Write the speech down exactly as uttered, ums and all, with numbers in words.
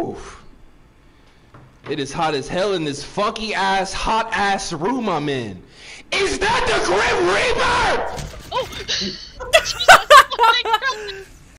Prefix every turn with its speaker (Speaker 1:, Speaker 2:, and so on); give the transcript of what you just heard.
Speaker 1: Woo! It is hot as hell in this funky ass, hot ass room I'm in. Is that the Grim Reaper?
Speaker 2: Oh!